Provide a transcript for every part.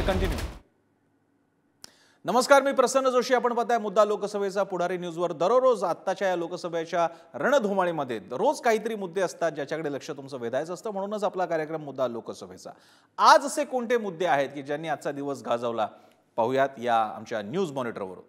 Continue. नमस्कार, मी प्रसन्न जोशी. आपण पाहताय मुद्दा लोकसभेचा. पुढारी न्यूजवर दररोज आत्ताच्या या लोकसभेच्या रणधुमाळीमध्ये रोज काहीतरी मुद्दे असतात ज्याच्याकडे लक्ष तुमचं वेधायचं असतं. म्हणूनच आपला कार्यक्रम मुद्दा लोकसभेचा. आज असे कोणते मुद्दे आहेत की ज्यांनी आजचा दिवस गाजवला, पाहूयात या आमच्या न्यूज मॉनिटरवरून.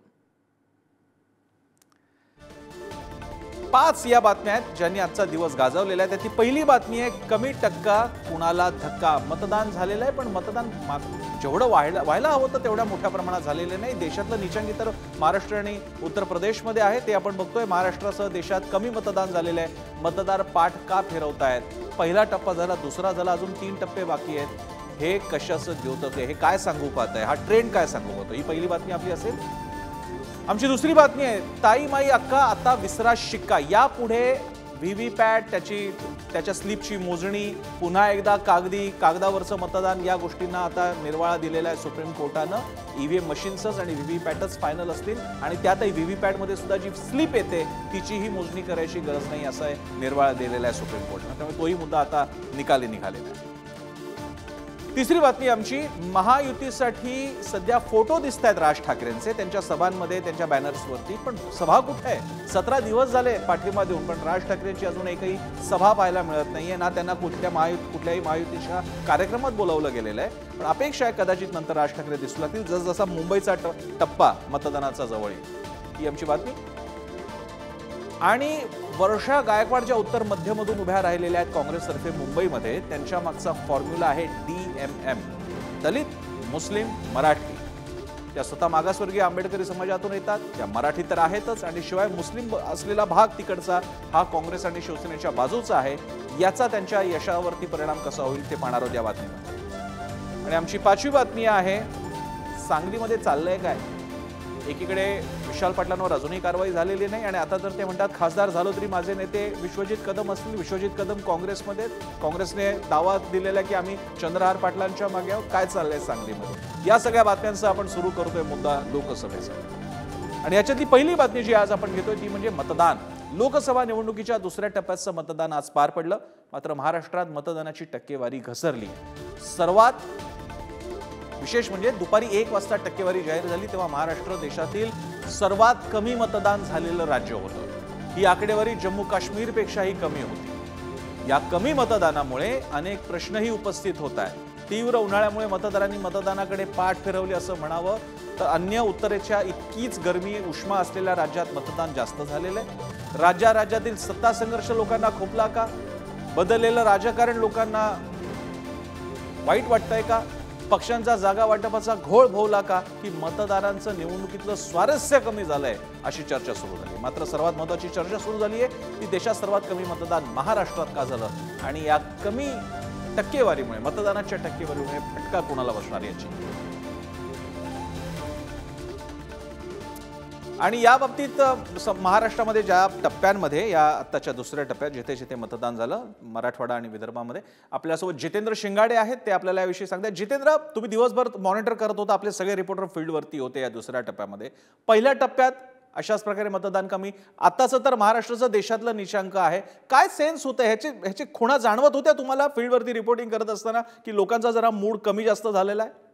5 या बातम्या आहेत ज्यांनी आजचा दिवस गाजवलेला आहे. त्याची पहिली बातमी आहे, कमी टक्का कुणाला धक्का. मतदान झालेलं आहे पण मतदान जेवढं व्हायला हवं तर तेवढ्या मोठ्या प्रमाणात झालेलं नाही. देशातलं निचंगी तर महाराष्ट्र आणि उत्तर प्रदेशमध्ये आहे, ते आपण बघतोय. महाराष्ट्रासह देशात कमी मतदान झालेलं आहे. मतदार पाठ का फिरवतायत? पहिला टप्पा झाला, दुसरा झाला, अजून 3 टप्पे बाकी आहेत. हे कशाचं द्योतक आहे? हे काय सांगू पाहतंय? हा ट्रेंड काय सांगू पाहतो? ही पहिली बातमी आपली असेल. आमची दुसरी बातमी आहे, ताई माई अक्का आता विसरा शिक्का. यापुढे व्हीव्हीपॅट, त्याच्या स्लिपची मोजणी, पुन्हा एकदा कागदावरचं मतदान, या गोष्टींना आता निर्वाळा दिलेला आहे सुप्रीम कोर्टानं. ईव्हीएम मशीन्सच आणि व्हीव्हीपॅटच फायनल असतील आणि त्यातही व्हीव्हीपॅटमध्ये सुद्धा जी स्लिप येते तिचीही मोजणी करायची गरज नाही, असा निर्वाळा दिलेला आहे सुप्रीम कोर्टानं. त्यामुळे तोही मुद्दा आता निकाली निघालेला आहे. तिसरी बातमी आमची, महायुतीसाठी सध्या फोटो दिसत आहेत राज ठाकरेंचे त्यांच्या सभांमध्ये, त्यांच्या बॅनर्सवरती. पण सभा कुठे आहे? 17 दिवस झाले पाठिंबा देऊन, पण राज ठाकरेंची अजून एकही सभा पाहायला मिळत नाहीये ना. त्यांना कुठल्याही महायुतीच्या कार्यक्रमात बोलावलं गेलेलं आहे. पण अपेक्षा आहे कदाचित नंतर राज ठाकरे दिसू लागतील जसजसा मुंबईचा टप्पा मतदानाचा जवळ येईल. ही आमची बातमी. आणि वर्षा गायकवाड ज्या उत्तर मध्यमधून उभ्या राहिलेल्या आहेत काँग्रेसतर्फे मुंबईमध्ये, त्यांच्या मागचा फॉर्म्युला आहे DMM, दलित, मुस्लिम, मराठी. त्या स्वतः मागासवर्गीय आंबेडकरी समाजातून येतात, त्या मराठी तर आहेतच, आणि शिवाय मुस्लिम असलेला भाग तिकडचा हा काँग्रेस आणि शिवसेनेच्या बाजूचा आहे. याचा त्यांच्या यशावरती परिणाम कसा होईल ते पाहणार आहोत या बातमीमध्ये. आणि आमची पाचवी बातमी आहे, सांगलीमध्ये चाललंय काय? एकीकडे विशाल पाटलांवर अजूनही कारवाई झालेली नाही आणि आता तर ते म्हणतात खासदार झालो तरी माझे नेते विश्वजित कदम असतील. विश्वजित कदम काँग्रेसमध्ये, काँग्रेसने दावा दिलेला की आम्ही चंद्रहार पाटलांच्या मागे आहोत. काय चाललंय सांगलीमध्ये? या सगळ्या बातम्यांचा आपण सुरू करतोय मुद्दा लोकसभेचा. आणि याच्यातली पहिली बातमी जी आज आपण घेतोय ती म्हणजे मतदान. लोकसभा निवडणुकीच्या दुसऱ्या टप्प्याचं मतदान आज पार पडलं. मात्र महाराष्ट्रात मतदानाची टक्केवारी घसरली. सर्वात विशेष म्हणजे दुपारी 1 वाजता टक्केवारी जाहीर झाली तेव्हा महाराष्ट्र देशातील सर्वात कमी मतदान झालेलं राज्य होतं. ही आकडेवारी जम्मू काश्मीरपेक्षाही कमी होती. या कमी मतदानामुळे अनेक प्रश्नही उपस्थित होत आहेत. तीव्र उन्हाळ्यामुळे मतदारांनी मतदानाकडे पाठ फिरवली असं म्हणावं तर अन्य उत्तरेच्या इतकीच गरमी उष्मा असलेल्या राज्यात मतदान जास्त झालेलं आहे. राज्यातील सत्ता संघर्ष लोकांना खोपला का? बदललेलं राजकारण लोकांना वाईट वाटतंय का? पक्षांचा जागा वाटपाचा घोळ भोवला का? की मतदारांचं निवडणुकीतलं स्वारस्य कमी झालंय अशी चर्चा सुरू झाली. मात्र सर्वात महत्त्वाची चर्चा सुरू झाली आहे ती देशात सर्वात कमी मतदान महाराष्ट्रात का झालं आणि या कमी टक्केवारीमुळे, मतदानाच्या टक्केवारीमुळे फटका कोणाला बसणार याची. आणि या बाबतीत महाराष्ट्रामध्ये ज्या टप्प्यांमध्ये, या आत्ताच्या दुसऱ्या टप्प्यात जिथे जिथे मतदान झालं मराठवाडा आणि विदर्भामध्ये, आपल्यासोबत जितेंद्र शिंगाडे आहेत. ते आपल्याला याविषयी सांगतात. जितेंद्र, तुम्ही दिवसभर मॉनिटर करत होता, आपले सगळे रिपोर्टर फील्डवरती होते या दुसऱ्या टप्प्यामध्ये. पहिल्या टप्प्यात अशाच प्रकारे मतदान कमी, आताचं तर महाराष्ट्राचं देशातलं निशांक आहे. काय सेन्स होतं ह्याची खुणा जाणवत होत्या तुम्हाला फील्डवरती रिपोर्टिंग करत असताना की लोकांचा जरा मूड कमी जास्त झालेला आहे?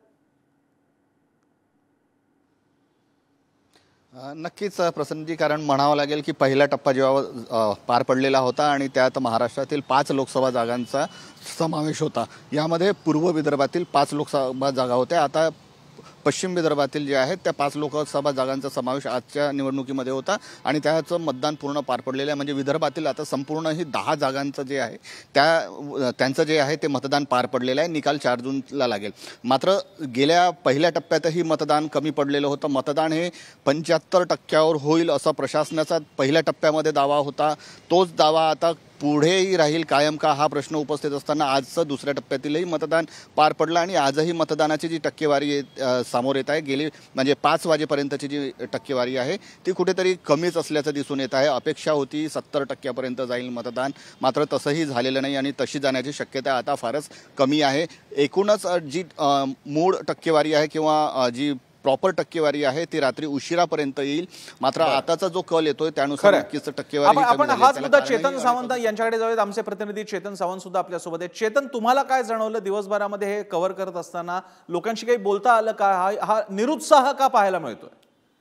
नक्कीच प्रसन्नजी, कारण म्हणावं लागेल की पहिला टप्पा जेव्हा पार पडलेला होता आणि त्यात महाराष्ट्रातील 5 लोकसभा जागांचा समावेश होता. यामध्ये पूर्व विदर्भातील 5 लोकसभा जागा होत्या. आता पश्चिम विदर्भातील जे आहेत त्या 5 लोकसभा जागांचा समावेश आजच्या निवडणुकीमध्ये होता आणि त्याचं मतदान पूर्ण पार पडलेलं आहे. म्हणजे विदर्भातील आता संपूर्ण ही 10 जागांचं जे आहे त्यांचं जे आहे ते मतदान पार पडलेलं आहे. निकाल 4 जूनला लागेल. मात्र गेल्या पहिल्या टप्प्यातही मतदान कमी पडलेलं होतं. मतदान हे 75% होईल असा प्रशासनाचा पहिल्या टप्प्यामध्ये दावा होता. तोच दावा आता पुढेही राहील कायम का, हा प्रश्न उपस्थित असताना आजचं दुसऱ्या टप्प्यातीलही मतदान पार पडलं आणि आजही मतदानाची जी टक्केवारी समोर येत आहे, गेली म्हणजे 5 वाजेपर्यंतची जी टक्केवारी आहे ती कुठेतरी कमीच असल्याचं दिसून येत आहे. अपेक्षा होती 70% जाईल मतदान, मात्र तसंही झालेलं नाही आणि तशी जाण्याची शक्यता आता फारच कमी आहे. एकूणच जी मूळ टक्केवारी आहे किंवा जी प्रॉपर टक्केवारी आहे ती रात्री उशिरापर्यंत येईल. मात्र आताचा जो कल येतोय त्यानुसार नक्कीच टक्केवारी आपण हाच मुद्दा चेतन सावंत यांच्याकडे जाऊयात. आमचे प्रतिनिधी चेतन सावंत सुद्धा आपल्यासोबत आहेत. चेतन, तुम्हाला काय जाणवलं दिवसभरामध्ये हे कव्हर करत असताना? लोकांशी काही बोलता आलं का? हा निरुत्साह का पाहायला मिळतोय?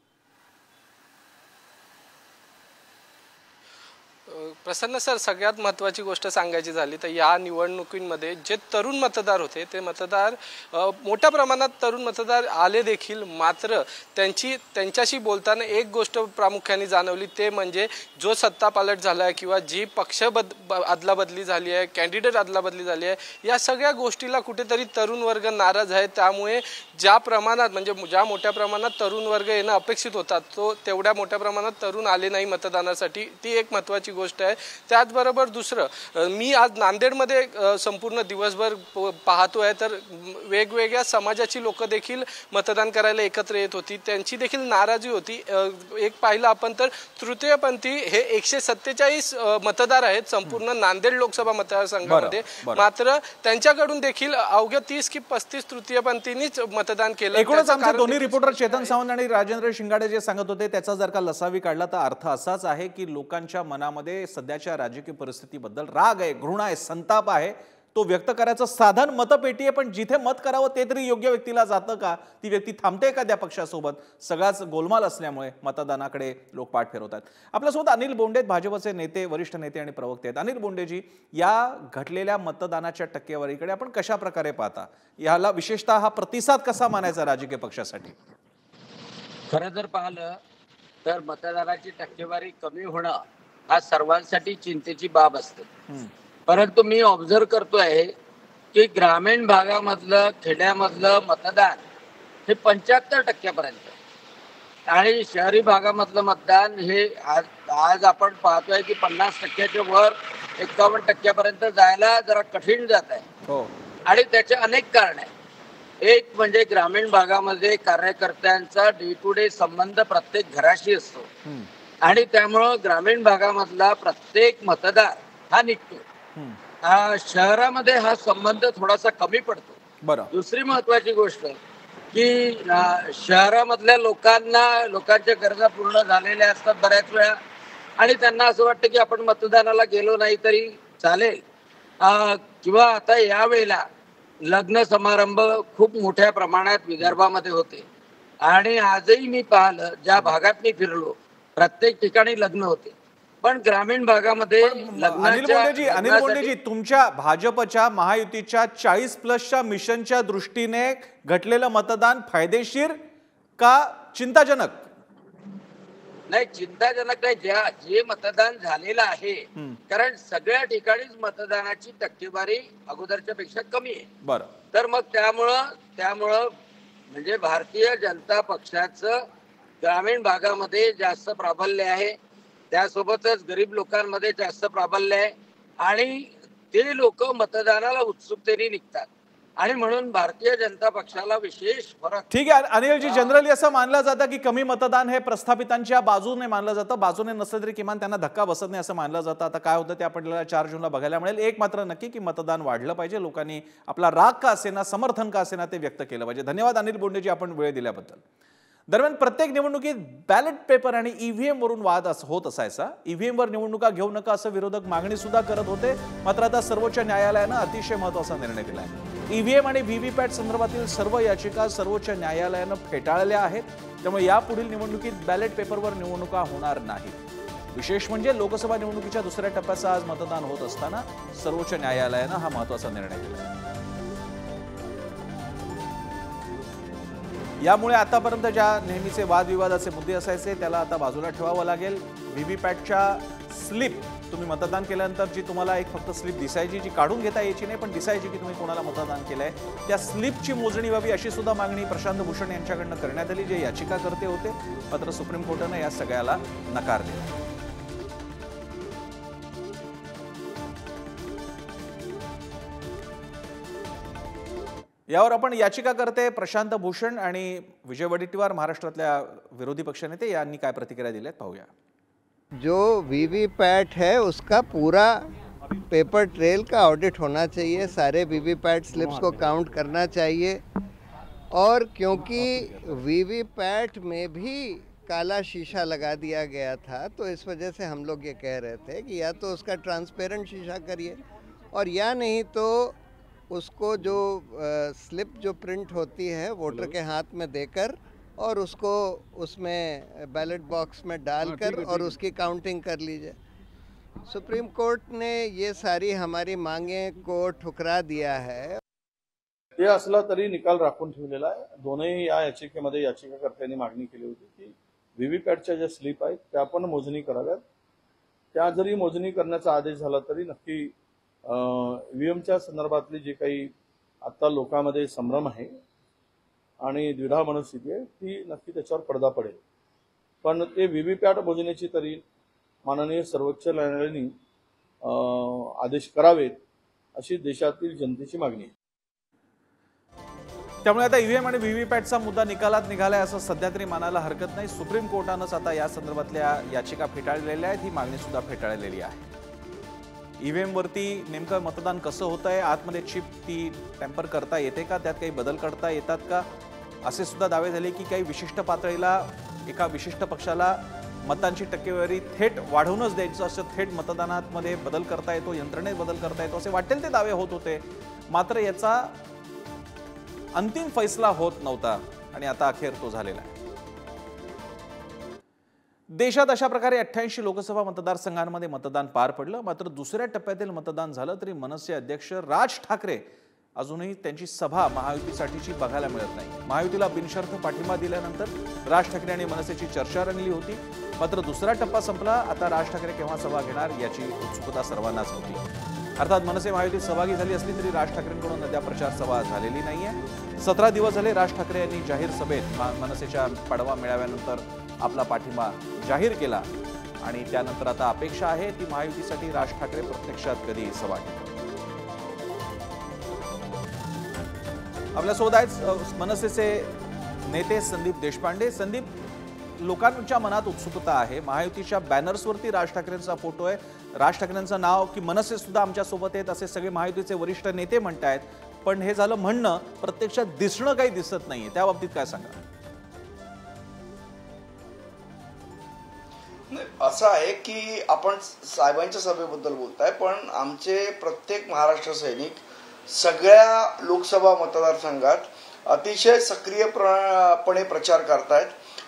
प्रसन्न सर, सगळ्यात महत्त्वाची गोष्ट सांगायची झाली तर या निवडणुकीमध्ये जे तरुण मतदार होते ते मतदार मोठ्या प्रमाणात तरुण मतदार आले देखील, मात्र त्यांच्याशी बोलताना एक गोष्ट प्रामुख्याने जाणवली, ते म्हणजे जो सत्ता पालट झाला आहे किंवा जी पक्ष अदलाबदली झाली आहे, कॅन्डिडेट अदलाबदली झाली आहे, या सगळ्या गोष्टीला कुठेतरी तरुण वर्ग नाराज आहे. त्यामुळे ज्या प्रमाणात म्हणजे ज्या मोठ्या प्रमाणात तरुण वर्ग येणं अपेक्षित होता तो तेवढ्या मोठ्या प्रमाणात तरुण आले नाही मतदानासाठी. ती एक महत्त्वाची गोष्ट आहे. त्याचबरोबर दुसरं, मी आज नांदेडमध्ये संपूर्ण दिवसभर पाहतोय तर वेगवेगळ्या समाजाची लोक देखील मतदान करायला एकत्र येत होती. त्यांची देखील नाराजी होती. एक पाहिलं आपण तर तृतीयपंथी हे 147 मतदार आहेत संपूर्ण नांदेड लोकसभा मतदारसंघामध्ये, मात्र त्यांच्याकडून देखील अवघ्या 30 की 35 तृतीयपंथींनीच मतदान केलं. एकूणच आमचे दोन्ही रिपोर्टर चेतन सावंत आणि राजेंद्र शिंगाडे जे सांगत होते त्याचा जर का लसावी काढला तर अर्थ असाच आहे की लोकांच्या मनामध्ये सध्याच्या राजकीय परिस्थितीबद्दल राग आहे, घृणा आहे, संताप आहे. तो व्यक्त करायचं साधन मतपेटी आहे, पण जिथे मत करावं ते तरी योग्य व्यक्तीला जातं का? ती व्यक्ती थांबते का त्या पक्षासोबत? सगळाच गोलमाल असल्यामुळे मतदानाकडे लोक पाठ फिरवतात. आपल्यासोबत अनिल बोंडे, भाजपचे नेते, वरिष्ठ नेते आणि प्रवक्ते आहेत. अनिल बोंडेजी, या घटलेल्या मतदानाच्या टक्केवारीकडे आपण कशा प्रकारे पाहता? याला विशेषतः हा प्रतिसाद कसा मानायचा राजकीय पक्षासाठी? खरं जर पाहिलं तर मतदानाची टक्केवारी कमी होणं हा सर्वांसाठी चिंतेची बाब असते. परंतु मी ऑब्झर्व करतोय की ग्रामीण भागामधलं, खेड्यामधलं मतदान हे 75% आणि शहरी भागामधलं मतदान हे आज आपण पाहतोय की 50% वर 51% जायला जरा कठीण जात आहे. आणि त्याचे अनेक कारण आहे. एक म्हणजे ग्रामीण भागामध्ये कार्यकर्त्यांचा डे टू डे संबंध प्रत्येक घराशी असतो आणि त्यामुळं ग्रामीण भागामधला प्रत्येक मतदार हा निघतो. शहरामध्ये हा संबंध थोडासा कमी पडतो. दुसरी महत्वाची गोष्ट की शहरामधल्या लोकांच्या गरजा पूर्ण झालेल्या असतात बऱ्याच वेळा आणि त्यांना असं वाटतं की आपण मतदानाला गेलो नाही तरी चालेल. किंवा आता यावेळेला लग्न समारंभ खूप मोठ्या प्रमाणात विदर्भामध्ये होते आणि आजही मी पाहिलं, ज्या भागात मी फिरलो प्रत्येक ठिकाणी लग्न होते, पण ग्रामीण भागामध्ये अनिल बोंडेजी, तुमच्या भाजपच्या महायुतीच्या 40+ मिशनच्या दृष्टीने घटलेलं मतदान फायदेशीर का चिंताजनक? नाही, चिंताजनक नाही. जे मतदान झालेलं आहे, कारण सगळ्या ठिकाणीच मतदानाची टक्केवारी अगोदरच्या पेक्षा कमी आहे. बरं, तर मग त्यामुळं म्हणजे भारतीय जनता पक्षाचं ग्रामीण भागामध्ये जास्त प्राबल्य आहे, त्यासोबतच गरीब लोकांमध्ये जास्त प्राबल्य आहे आणि ते लोक मतदानाला उत्सुकतेने निघतात आणि म्हणून भारतीय जनता पक्षाला विशेष फरक. ठीक आहे अनिलजी, जनरली असं मानलं जातं की कमी मतदान हे प्रस्थापितांच्या बाजूने मानलं जातं, बाजूने नसलं तरी किमान त्यांना धक्का बसत नाही असं मानलं जातं. आता काय होतं ते आपल्याला 4 जूनला बघायला मिळेल. एक मात्र नक्की की मतदान वाढलं पाहिजे, लोकांनी आपला राग का असेना, समर्थन का असेना ते व्यक्त केलं पाहिजे. धन्यवाद अनिल बोंडेजी, आपण वेळ दिल्याबद्दल. दरम्यान प्रत्येक निवडणुकीत बॅलेट पेपर आणि ईव्हीएम वरून वाद होत असायचा. ईव्हीएम वर निवडणुका घेऊ नका असं विरोधक मागणी सुद्धा करत होते. मात्र आता सर्वोच्च न्यायालयानं अतिशय महत्त्वाचा निर्णय दिलाय. ईव्हीएम आणि व्हीव्हीपॅट संदर्भातील सर्व याचिका सर्वोच्च न्यायालयानं फेटाळल्या आहेत. त्यामुळे यापुढील निवडणुकीत बॅलेट पेपरवर निवडणुका होणार नाहीत. विशेष म्हणजे लोकसभा निवडणुकीच्या दुसऱ्या टप्प्याचं आज मतदान होत असताना सर्वोच्च न्यायालयानं हा महत्त्वाचा निर्णय दिला. यामुळे आतापर्यंत ज्या नेहमीचे वादविवादाचे मुद्दे असायचे त्याला आता बाजूला ठेवावं लागेल. व्हीव्हीपॅटच्या स्लिप, तुम्ही मतदान केल्यानंतर जी तुम्हाला एक फक्त स्लिप दिसायची, जी काढून घेता यायची नाही पण दिसायची की तुम्ही कोणाला मतदान केलंय, त्या स्लिपची मोजणी व्हावी अशी सुद्धा मागणी प्रशांत भूषण यांच्याकडनं करण्यात आली, जे याचिकाकर्ते होते. मात्र सुप्रीम कोर्टानं या सगळ्याला नकार दिला. यावर आपण याचिकाकर्ते प्रशांत भूषण आणि विजय वडेट्टीवार, महाराष्ट्रातल्या विरोधी पक्षनेते, यांनी काय प्रतिक्रिया दिल्यात पाहूया. जो वीवीपैट है उसका पूरा पेपर ट्रेल का ऑडिट होना चाहिए, सारे वीवीपैट स्लिप्स को काउंट करना चाहिए और क्योंकि वीवीपैट में भी काला शीशा लगा दिया गया था, तो इस वजह से हम लोग ये कह रहे थे कि या तो उसका ट्रांसपेरेंट शीशा करिए, और या नहीं तो उसको जो स्लिप जो प्रिंट होती है वोटर के हाथ में देकर और उसको उसमें बैलेट बॉक्स में डालकर और उसकी काउंटिंग कर लीजिए। सुप्रीम कोर्ट ने ये सारी हमारी मांगें को ठुकरा दिया है। ते असला तरी निकाल राखून ठेवलेला आहे। दोनही या याचिकेमध्ये याचिकाकर्त्यांनी मागणी केली होती की व्हीव्हीपॅटच्या ज्या स्लिप आहेत त्या पण मोजणी कराव्यात। त्या जरी मोजणी करण्याचा आदेश झाला तरी नक्की ईव्हीएमच्या संदर्भातली जी काही आता लोकांमध्ये संभ्रम आहे आणि द्विधा मनस्थिती आहे ती नक्की त्याच्यावर पडदा पडेल। पण ते व्हीव्हीपॅट मोजणीची तरी माननीय सर्वोच्च न्यायालयाने आदेश करावेत अशी देशातील जनतेची मागणी आहे। त्यामुळे आता ईव्हीएम आणि व्हीव्हीपॅटचा मुद्दा निकालात निघालाय असं सध्या तरी मानायला हरकत नाही। सुप्रीम कोर्टानंच आता या संदर्भातल्या याचिका फेटाळलेल्या आहेत, ही मागणी सुद्धा फेटाळलेली आहे। ईव्हीएम वरती नेमकं मतदान कसं होतंय, आतमध्ये चिप ती टेम्पर करता येते का, त्यात काही बदल करता येतात का, असे सुद्धा दावे झाले की काही विशिष्ट पातळीला एका विशिष्ट पक्षाला मतांची टक्केवारी थेट वाढवूनच द्यायचं असं, थेट मतदानामध्ये बदल करता येतो, यंत्रणेत बदल करता येतो असे वाटेल ते दावे होत होते। मात्र याचा अंतिम फैसला होत नव्हता आणि आता अखेर तो झालेला आहे। देशात अशा प्रकारे 88 लोकसभा मतदारसंघांमध्ये मतदान पार पडलं। मात्र दुसऱ्या टप्प्यातील मतदान झालं तरी मनसे अध्यक्ष राज ठाकरे अजूनही त्यांची सभा महायुतीसाठीची बघायला मिळत नाही। महायुतीला बिनशर्त पाठिंबा दिल्यानंतर राज ठाकरे आणि मनसेची चर्चा रंगली होती। मात्र दुसरा टप्पा संपला, आता राज ठाकरे केव्हा सभा घेणार याची उत्सुकता सर्वांनाच होती। अर्थात मनसे महायुतीत सहभागी झाली असली तरी राज ठाकरेंकडून अद्याप प्रचार सभा झालेली नाहीये। 17 दिवस झाले राज ठाकरे यांनी जाहीर सभेत मनसेच्या पाडवा मेळाव्यानंतर आपला पाठिंबा जाहीर केला आणि त्यानंतर आता अपेक्षा आहे ती महायुतीसाठी राज ठाकरे प्रत्यक्षात कधी सभा घेतात। आपल्यासोबत आहेत मनसेचे नेते संदीप देशपांडे। संदीप, लोकांच्या मनात उत्सुकता आहे, महायुतीच्या बॅनर्सवरती राज ठाकरेंचा फोटो आहे, राज ठाकरेंचं नाव की मनसे सुद्धा आमच्या सोबत आहेत असे सगळे महायुतीचे वरिष्ठ नेते म्हणतायत, पण हे झालं म्हणणं, प्रत्यक्षात दिसणं काही दिसत नाहीये, त्या बाबतीत काय सांगा? असं आहे की आपण साहेबांच्या सभेबद्दल बोलताय, पण आमचे प्रत्येक महाराष्ट्र सैनिक सगळ्या लोकसभा मतदारसंघात अतिशय सक्रियपणे प्रचार करतायत,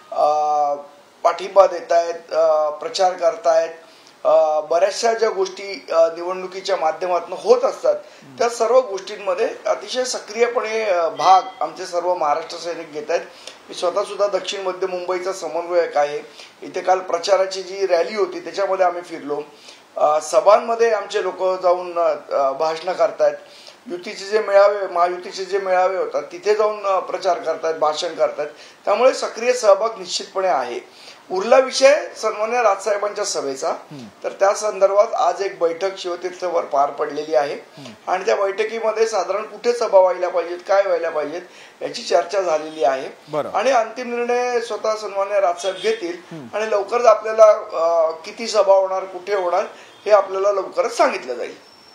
पाठिंबा देत आहेत, प्रचार करतायत। बऱ्याचशा ज्या गोष्टी निवडणुकीच्या माध्यमातून होत असतात त्या सर्व गोष्टींमध्ये अतिशय सक्रियपणे भाग आमचे सर्व महाराष्ट्र सैनिक घेत आहेत। मी स्वतः सुद्धा दक्षिण मध्य मुंबईचा समन्वयक आहे। इथे काल प्रचाराची जी रॅली होती त्याच्यामध्ये आम्ही फिरलो, सभांमध्ये आमचे लोक जाऊन भाषणं करतायत, युतीचे जे मेळावे, महायुतीचे जे मेळावे होतात तिथे जाऊन प्रचार करतायत, भाषण करतायत, त्यामुळे सक्रिय सहभाग निश्चितपणे आहे। उरला विषय सन्मान्य राजसाहेबांच्या सभेचा, तर त्या संदर्भात आज एक बैठक शिवतीर्थवर पार पडलेली आहे आणि त्या बैठकीमध्ये साधारण कुठे सभा व्हायला पाहिजेत, काय व्हायला पाहिजेत याची चर्चा झालेली आहे आणि अंतिम निर्णय स्वतः सन्मान्य राजसाहेब घेतील आणि लवकरच आपल्याला किती सभा होणार, कुठे होणार हे आपल्याला लवकरच सांगितलं जाईल।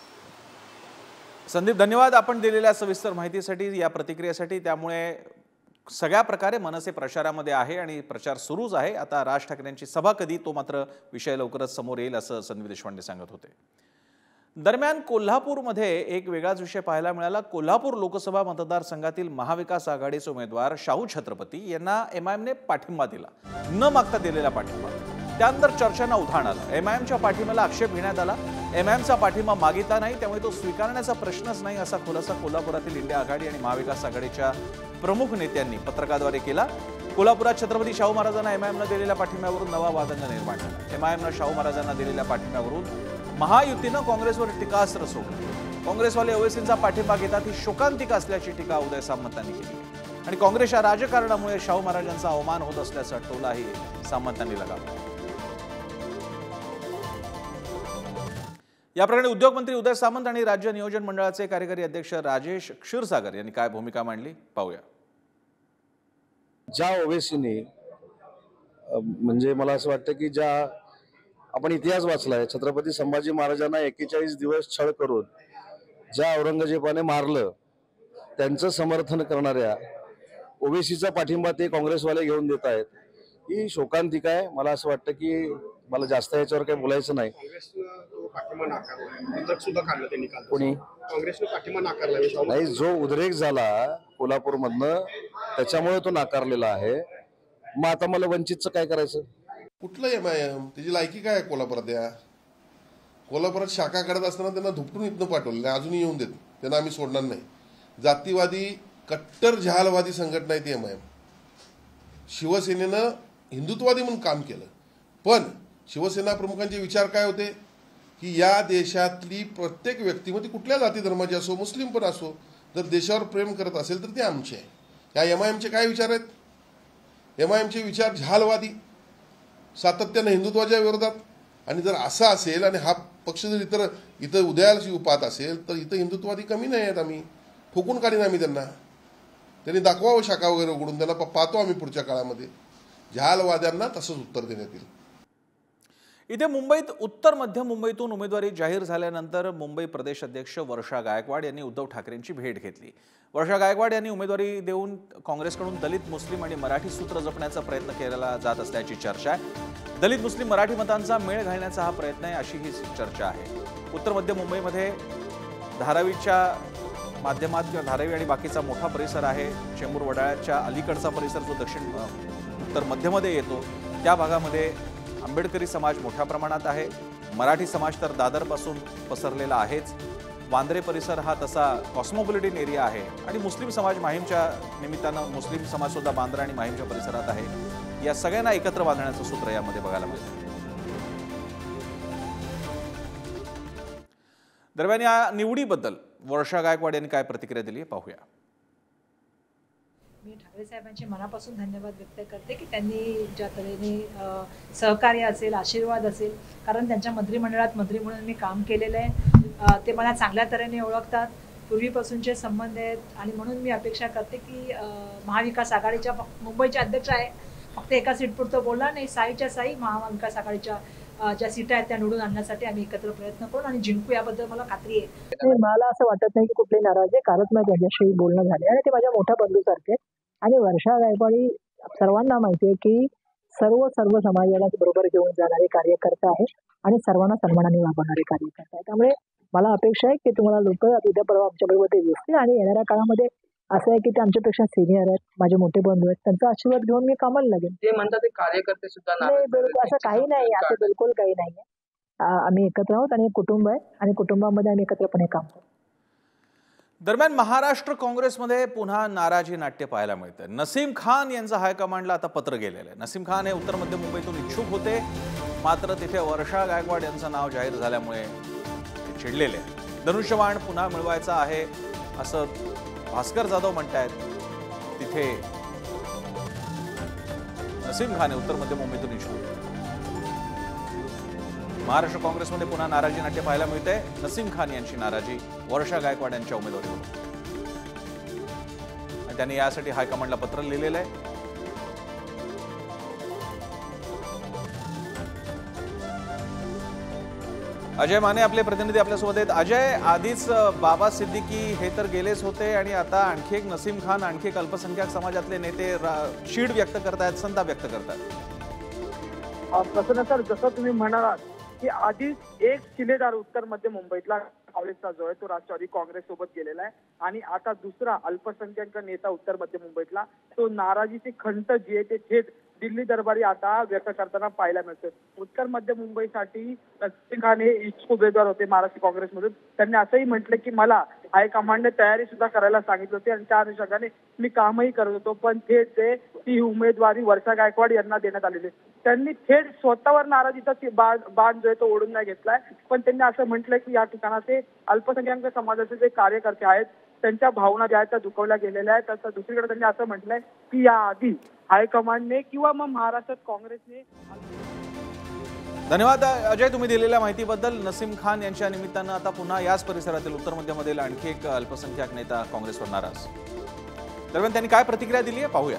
संदीप, धन्यवाद आपण दिलेल्या सविस्तर माहितीसाठी, या प्रतिक्रियेसाठी। त्यामुळे सगळ्या प्रकारे मनसे प्रचारामध्ये आहे आणि प्रचार सुरूच आहे। आता राज ठाकरेंची सभा कधी, तो मात्र विषय लवकरच समोर येईल असं संदीप देशपांडे सांगत होते। दरम्यान कोल्हापूरमध्ये एक वेगळाच विषय पाहायला मिळाला। कोल्हापूर लोकसभा मतदारसंघातील महाविकास आघाडीचे उमेदवार शाहू छत्रपती यांना एमआयएमने पाठिंबा दिला, न मागता दिलेला पाठिंबा। त्यानंतर चर्चांना उधाण आलं, एमआयएमच्या पाठिंब्याला आक्षेप घेण्यात आला, एमआयएमचा पाठिंबा मागितला नाही त्यामुळे तो स्वीकारण्याचा प्रश्नच नाही असा खुलासा कोल्हापुरातील इंडिया आघाडी आणि महाविकास आघाडीच्या प्रमुख नेत्यांनी पत्रकाद्वारे केला। कोल्हापुरात छत्रपती शाहू महाराजांना एमआयएमनं दिलेल्या पाठिंब्यावरून नवा वादंग निर्माण झाला। एमआयएमनं शाहू महाराजांना दिलेल्या पाठिंब्यावरून महायुतीनं काँग्रेसवर टीकास्त्र सोडलं। काँग्रेसवाले ओवेसींचा पाठिंबा घेतात ही शोकांतिका असल्याची टीका उदय सामंतांनी केली आणि काँग्रेसच्या राजकारणामुळे शाहू महाराजांचा अवमान होत असल्याचा टोलाही सामंतांनी लगावला। या प्रकरणी उद्योगमंत्री उदय सामंत आणि राज्य नियोजन मंडळाचे कार्यकारी अध्यक्ष राजेश क्षीरसागर यांनी काय भूमिका मांडली पाहूया। ज्या ओवेसीने म्हणजे मला असं वाटतं की ज्या आपण इतिहास वाचलाय, छत्रपती संभाजी महाराजांना 41 दिवस छळ करून ज्या औरंगजेबाने मारलं, त्यांचं समर्थन करणाऱ्या ओबीसीचा पाठिंबा ते काँग्रेसवाले घेऊन देत आहेत, ही शोकांतिका आहे. मला असं वाटतं की मला जास्त याच्यावर काही बोलायचं नाही. कोणी नाही, जो उद्रेक झाला कोल्हापूरमधनं त्याच्यामुळे तो नाकारलेला आहे. मग आता मला वंचितचं काय करायचं? कुठलं MIM त्याची लायकी काय आहे कोल्हापुरात? या कोल्हापुरात शाखा काढत असताना त्यांना धुपटून इथनं पाठवलं, अजूनही येऊन देत, त्यांना आम्ही सोडणार नाही. जातीवादी कट्टर जहालवादी संघटना आहे ती MIM. शिवसेनेनं हिंदुत्ववादी म्हणून काम केलं, पण शिवसेना प्रमुखांचे विचार काय होते की या देशातली प्रत्येक व्यक्ती, ती कुठल्या जाती धर्माची असो, मुस्लिम पण असो, जर देशावर प्रेम करत असेल तर ते आमचे आहे. या MIMचे काय विचार आहेत? MIMचे विचार जहालवादी, सातत्यानं हिंदुत्वाच्या विरोधात. आणि जर असं असेल आणि हा पक्ष जर इथं उदयाला पाहत असेल तर इथं हिंदुत्ववादी कमी नाही आहेत. आम्ही ठोकून काढीन आम्ही त्यांनी दाखवावं शाखा वगैरे उघडून, त्यांना पाहतो आम्ही पुढच्या काळामध्ये. जहालवाद्यांना तसंच उत्तर देण्यात येईल. इथे मुंबईत उत्तर मध्य मुंबईतून उमेदवारी जाहीर झाल्यानंतर मुंबई प्रदेश अध्यक्ष वर्षा गायकवाड यांनी उद्धव ठाकरेंची भेट घेतली. वर्षा गायकवाड यांनी उमेदवारी देऊन काँग्रेसकडून दलित, मुस्लिम आणि मराठी सूत्र जपण्याचा प्रयत्न केला जात असल्याची चर्चा आहे. दलित, मुस्लिम, मराठी मतांचा मेळ घालण्याचा हा प्रयत्न आहे अशी ही चर्चा आहे. उत्तर मध्य मुंबईमध्ये धारावीच्या माध्यमात किंवा धारावी आणि बाकीचा मोठा परिसर आहे. चेंबूर वडाळ्याच्या अलीकडचा परिसर जो दक्षिण उत्तर मध्यमध्ये येतो त्या भागामध्ये आंबेडकरी समाज मोठ्या प्रमाणात आहे. मराठी समाज तर दादरपासून पसरलेला आहेच. वांद्रे परिसर हा तसा कॉस्मोपॉलिटन एरिया आहे आणि मुस्लिम समाज माहीमच्या निमित्तानं मुस्लिम समाज सुद्धा बांद्रा आणि माहीमच्या परिसरात आहे. या सगळ्यांना एकत्र बांधण्याचं सूत्र यामध्ये बघायला मिळतं. दरम्यान या निवडीबद्दल वर्षा गायकवाड यांनी काय प्रतिक्रिया दिली पाहूया. मी ठाकरे साहेबांचे मनापासून धन्यवाद व्यक्त करते की त्यांनी ज्या तऱ्हेने सहकार्य असेल, आशीर्वाद असेल, कारण त्यांच्या मंत्रिमंडळात मंत्री म्हणून मी काम केलेलं आहे. ते मला चांगल्या तऱ्हेने ओळखतात, पूर्वीपासूनचे संबंध आहेत आणि म्हणून मी अपेक्षा करते की महाविकास आघाडीच्या मुंबईचे अध्यक्ष आहे, फक्त एका सीटपुरतं बोलणार नाही, साईच्या साई महाविकास आघाडीच्या ज्या सीटा आहेत त्या निवडून आणण्यासाठी आम्ही एकत्र प्रयत्न करू आणि जिंकू याबद्दल मला खात्री आहे. मला असं वाटत नाही की कुठली नाराजी, कालच माझ्या त्यांच्याशी बोलणं झाले आणि ते माझ्या मोठ्या बंधूसारखे आहेत. आणि वर्षा गायकवाडी सर्वांना माहिती आहे की सर्व समाजाला बरोबर घेऊन जाणारे कार्यकर्ता आहे आणि सर्वांना सन्मानाने वागवणारे कार्यकर्ता आहे. त्यामुळे मला अपेक्षा आहे की तुम्हाला लोक उद्या परवा आमच्याबरोबर ते दिसतील आणि येणाऱ्या काळामध्ये असं आहे की ते आमच्यापेक्षा सिनियर आहेत, माझे मोठे बंधू आहेत, त्यांचा आशीर्वाद घेऊन मी कामाला लागेल. ते म्हणतात ते कार्यकर्ते सुद्धा असं काही नाही, असं बिलकुल काही नाही. आम्ही एकत्र आहोत आणि कुटुंब आहे आणि कुटुंबामध्ये आम्ही एकत्रपणे काम करतो. दरम्यान महाराष्ट्र काँग्रेसमध्ये पुन्हा नाराजी नाट्य पाहायला मिळतं. नसीम खान यांचं हायकमांडला आता पत्र गेलेलं आहे. नसीम खान हे उत्तर मध्य मुंबईतून इच्छुक होते, मात्र तिथे वर्षा गायकवाड यांचं नाव जाहीर झाल्यामुळे ते चिडलेले. धनुष्यबाण पुन्हा मिळवायचा आहे असं भास्कर जाधव म्हणतायत. तिथे नसीम खान हे उत्तर मध्य मुंबईतून इच्छुक होते. महाराष्ट्र काँग्रेसमध्ये पुन्हा नाराजी नाट्य पाहायला मिळते. नसीम खान यांची नाराजी वर्षा गायकवाड यांच्या उमेदवारीवर, त्यांनी यासाठी हायकमांडला पत्र लिहिलेलं आहे. अजय माने आपले प्रतिनिधी आपल्यासोबत आहेत. अजय, आधीच बाबा सिद्दीकी हे तर गेलेच होते आणि आता आणखी एक नसीम खान, आणखी एक अल्पसंख्याक समाजातले नेते चीड व्यक्त करतायत, संताप व्यक्त करतायत. प्रसन्न सर, जसं तुम्ही म्हणालात की आधीच एक शिलेदार उत्तर मध्य मुंबईतला काँग्रेसचा जो आहे तो राष्ट्रवादी काँग्रेस सोबत गेलेला आहे आणि आता दुसरा अल्पसंख्याक नेता उत्तर मध्य मुंबईतला तो नाराजीची खंत जी आहे ते थेट दिल्ली दरबारी आता व्यक्त करताना पाहायला मिळतं. उत्तर मध्य मुंबईसाठी नसीम खान हे इच्छुक उमेदवार होते महाराष्ट्र काँग्रेसमधून. त्यांनी असंही म्हटलं की मला हायकमांडने तयारी सुद्धा करायला सांगितली होती आणि त्या अनुषंगाने मी कामही करत होतो, पण थेट ती उमेदवारी वर्षा गायकवाड यांना देण्यात आलेली. त्यांनी थेट स्वतःवर नाराजीचा बाण जो आहे तो ओढून नाही घेतलाय, पण त्यांनी असं म्हटलंय की या ठिकाणाचे अल्पसंख्याक समाजाचे जे कार्यकर्ते आहेत त्यांच्या भावना ज्या आहेत त्या दुखवल्या गेलेल्या आहेत. तसं दुसरीकडे त्यांनी असं म्हटलंय की याआधी हायकमांडने किंवा मग महाराष्ट्रात काँग्रेसने. धन्यवाद अजय, तुम्ही दिलेल्या माहितीबद्दल. नसीम खान यांच्या निमित्तानं आता पुन्हा याच परिसरातील उत्तर मध्यमधील आणखी एक अल्पसंख्याक नेता काँग्रेसवर नाराज. दरम्यान त्यांनी काय प्रतिक्रिया दिली आहे पाहूया.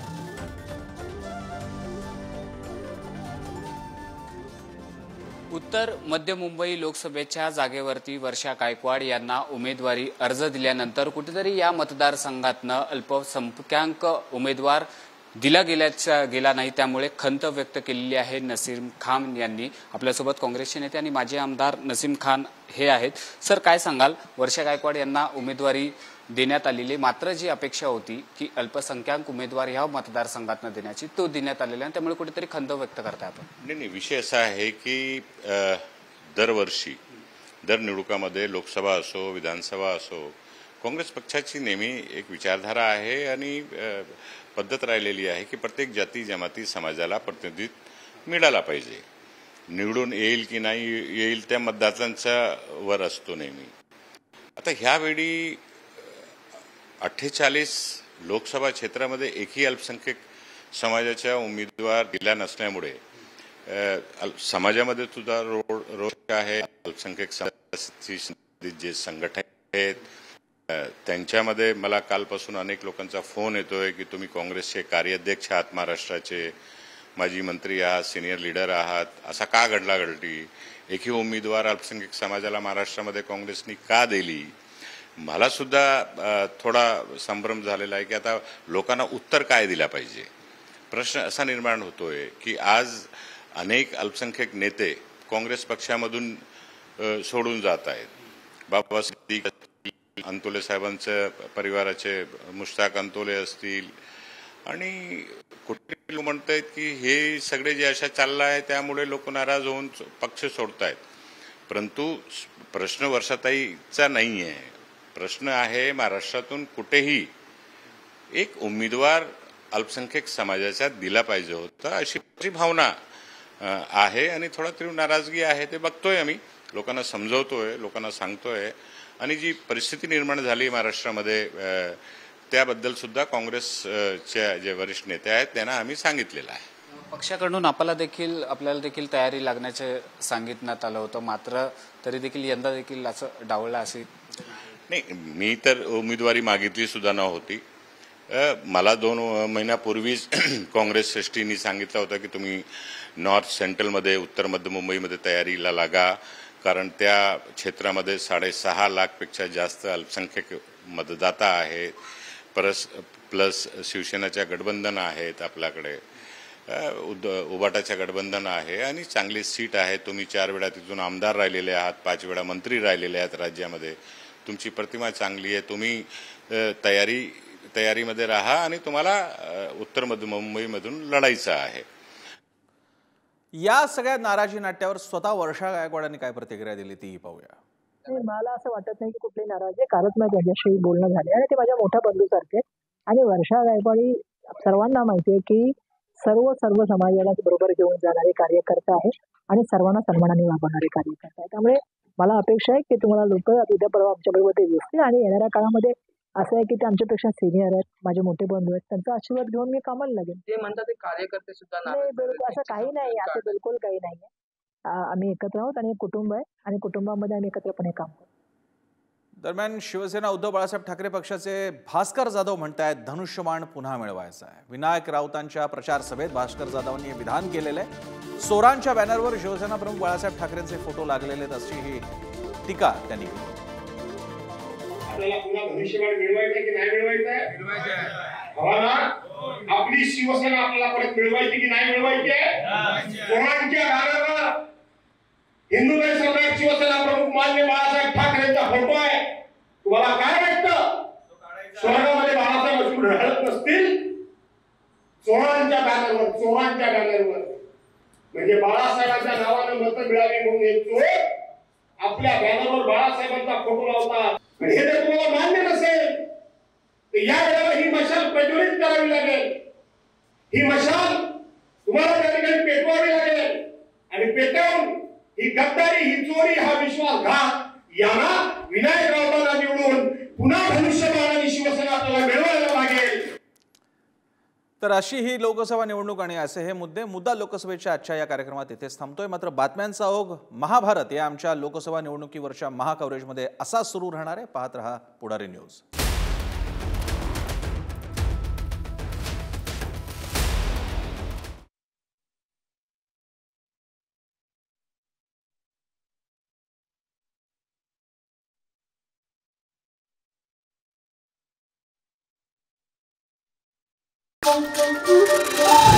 उत्तर उत्तर मध्य मुंबई लोकसभेच्या जागेवरती वर्षा गायकवाड यांना उमेदवारी अर्ज दिल्यानंतर कुठेतरी या मतदारसंघातनं अल्पसंख्याक उमेदवार दिला गेला नाही, त्यामुळे खंत व्यक्त केलेली आहे नसीम खान यांनी. आपल्यासोबत काँग्रेसचे नेते आणि माजी आमदार नसीम खान हे आहेत. सर, काय सांगाल? वर्षा गायकवाड यांना उमेदवारी देण्यात आलेली, मात्र जी अपेक्षा होती की अल्पसंख्याक उमेदवार ह्या मतदारसंघातनं देण्याची, तो देण्यात आलेला आहे, त्यामुळे कुठेतरी खंत व्यक्त करताय आपण. नाही, विषय असा आहे की दरवर्षी दर निवडणुकामध्ये लोकसभा असो विधानसभा असो काँग्रेस पक्षाची नेहमी एक विचारधारा आहे आणि पद्धत राहिलेली आहे की प्रत्येक जाती जमाती समाजाला प्रतिनिधित्व मिळाला पाहिजे. निवडून येईल की नाही येईल त्या मतदारांच्या वर असतो नेहमी. आता ह्यावेळी 48 लोकसभा क्षेत्रामध्ये एकही अल्पसंख्याक समाजाच्या उमेदवार दिला नसल्यामुळे समाजामध्ये सुद्धा रोष आहे. अल्पसंख्याक समाजाशी जे संघटन आहेत त्यांच्यामध्ये मला कालपासून अनेक लोकांचा फोन येतोय की तुम्ही काँग्रेसचे कार्याध्यक्ष आहात, महाराष्ट्राचे माजी मंत्री आहात, सिनियर लीडर आहात, असा का घडली? एकही उमेदवार अल्पसंख्याक समाजाला महाराष्ट्रामध्ये काँग्रेसनी का दिली? मला सुद्धा थोडा संभ्रम झालेला आहे की आता लोकांना उत्तर काय दिला पाहिजे. प्रश्न असा निर्माण होतोय की आज अनेक अल्पसंख्याक नेते काँग्रेस पक्षामधून सोडून जात आहेत. बाबासाहेब अंतोले साहेबांच्या परिवाराचे मुश्ताक अंतोले असतील आणि कुठे लोक म्हणतायत की हे सगळे जे अशा चाललं आहे त्यामुळे लोक नाराज होऊन पक्ष सोडतायत. परंतु प्रश्न वर्षाताईचा नाही आहे. प्रश्न आहे महाराष्ट्रातून कुठेही एक उमेदवार अल्पसंख्याक समाजाचा दिला पाहिजे होता अशी भावना आहे आणि थोडा तीव्र नाराजगी आहे. ते बघतोय आम्ही, लोकांना समजवतोय, लोकांना सांगतोय आणि जी परिस्थिती निर्माण झाली महाराष्ट्रामध्ये त्याबद्दल सुद्धा काँग्रेसच्या जे वरिष्ठ नेते आहेत त्यांना आम्ही सांगितलेलं आहे. पक्षाकडून आपल्याला देखील तयारी लागण्याचे सांगितण्यात आलं होतं, मात्र तरी देखील यंदा देखील असं डावळलं असे नाही. मी तर उमेदवारी मागितली सुद्धा नव्हती. मला 2 महिन्यापूर्वीच काँग्रेस श्रेष्ठींनी सांगितलं होतं की तुम्ही नॉर्थ सेंट्रलमध्ये उत्तर मध्य मुंबईमध्ये तयारीला लागा, कारण त्या क्षेत्रामध्ये 6.5 लाखपेक्षा जास्त अल्पसंख्याक मतदाता आहेत. प्लस शिवसेनेच्या गठबंधन आहेत, आपल्याकडे उबाटाच्या गठबंधन आहे आणि चांगली सीट आहे. तुम्ही 4 वेळा तिथून आमदार राहिलेले आहात, 5 वेळा मंत्री राहिलेले आहेत राज्यामध्ये. तुमची प्रतिमा चांगली आहे. तुम्ही तयारीमध्ये राहा आणि तुम्हाला उत्तर मध्य मुंबईमधून लढायचं आहे. या सगळ्या नाराजी नाट्यावर स्वतः वर्षा गायकवाडांनी काय प्रतिक्रिया दिली तीही पाहूया. मला असं वाटत नाही की कुठली नाराजी आहे. कालच माझ्या त्याच्याशी बोलणं झाले आणि ते माझ्या मोठ्या बंधूसारखे. आणि वर्षा गायकवाडी सर्वांना माहिती आहे की सर्व समाजाला बरोबर घेऊन जाणारे कार्यकर्ता आहे आणि सर्वांना सन्मानाने वागवणारे कार्यकर्ता आहे. त्यामुळे मला अपेक्षा आहे की तुम्हाला लोक उद्या परवा आमच्याबरोबर ते दिसतील आणि येणाऱ्या काळामध्ये असं आहे की ते आमच्यापेक्षा सिनियर आहेत, माझे मोठे बंधू आहेत, त्यांचा आशीर्वाद घेऊन मी कामाला लागेल. ते म्हणतात ते कार्यकर्ते सुद्धा असं काही नाही, असं बिलकुल काही नाहीये. आम्ही एकत्र आहोत आणि एक कुटुंब आहे आणि कुटुंबामध्ये आम्ही एकत्रपणे काम करतो. दरम्यान शिवसेना उद्धव बाळासाहेब ठाकरे पक्षाचे भास्कर जाधव म्हणतायत धनुष्यबाण पुन्हा मिळवायचा आहे. विनायक राऊतांच्या प्रचार सभेत भास्कर जाधवांनी हे विधान केलेलं आहे. सोरांच्या बॅनरवर शिवसेना प्रमुख बाळासाहेब ठाकरेंचे फोटो लागलेले आहेत अशी ही टीका त्यांनी केली. आपल्याला पुन्हा धनुष्यबाण मिळवायचं की नाही मिळवायचं? आपली शिवसेना आपल्याला परत मिळवायची की नाही मिळवायची? सोरांच्या बॅनरवर हिंदुत्व सम्राट शिवसेना प्रमुख मान्य बाळासाहेब ठाकरेंचा फोटो आहे. तुम्हाला काय वाटतं? स्वर्गामध्ये बाळासाहेब असून राहत नसतील? चोरांच्या बॅनरवर म्हणजे बाळासाहेबांच्या नावानं मतं मिळावी म्हणून हे चोर आपल्या बॅनरवर बाळासाहेबांचा फोटो लावतात. हे जर तुम्हाला मान्य नसेल तर या वेळेला ही मशाल प्रज्वलित करावी लागेल. ही मशाल तुम्हाला त्या ठिकाणी पेटवावी लागेल आणि पेटवून ही गद्दारी, ही चोरी, हा विश्वासघात यांना विनायक राऊतांना निवडून पुन्हा धनुष्यबाणाने शिवसेना आपल्याला मिळवायला लागेल. तर अशी ही लोकसभा निवडणूक आणि असे हे मुद्दा लोकसभेच्या आजच्या या कार्यक्रमात इथेच थांबतोय. मात्र बातम्यांचा ओघ महाभारत या आमच्या लोकसभा निवडणुकीवरच्या महाकव्हरेजमध्ये असा सुरू राहणार आहे. पाहत रहा पुढारी न्यूज. Thank you.